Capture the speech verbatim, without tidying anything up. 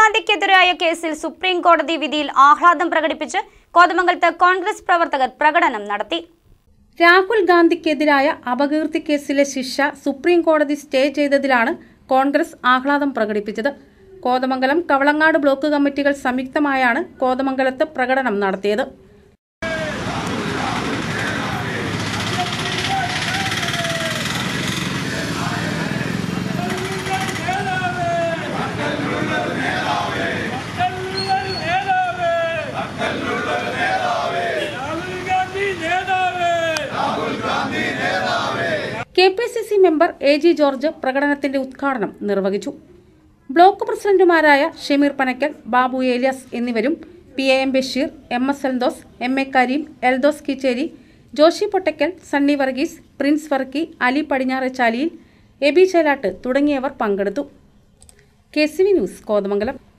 ഗാന്ധിക്കെതിരായ കേസിൽ സുപ്രീം കോടതി വിധിയിൽ ആഹ്ലാദം പ്രകടിപ്പിച്ച് കോതമംഗലത്ത് കോൺഗ്രസ് പ്രവർത്തകർ പ്രകടനം നടത്തി. രാഹുൽ ഗാന്ധിക്കെതിരായ അപകീർത്തി കേസിലെ ശിക്ഷ സുപ്രീം കോടതി സ്റ്റേ ചെയ്തതിലാണ് കോൺഗ്രസ് ആഹ്ലാദം പ്രകടിപ്പിച്ചത്. കോതമംഗലം, കവളങ്ങാട് ബ്ലോക്ക് കമ്മിറ്റികൾ സംയുക്തമായാണ് കോതമംഗലത്ത് പ്രകടനം നടത്തിയത്. K P C C member A G George പ്രകടനത്തിന്റെ ഉദ്ഘാടനം നിർവഹിച്ചു. ബ്ലോക്ക് പ്രസിഡന്റുമാരായ ഷമീർ പനക്കൽ, ബാബു ഏലിയാസ് എന്നിവരും P A M Basheer, M S Eldhose, M A Kareem, Eldhose Keecheri, Joshy Pottakkal, Sunny Varghese, Prince Varkey, Ali Padinjarechaliyil, Aby Chelattu തുടങ്ങിയവർ പങ്കെടുത്തു. K C V news, Kothamangalam.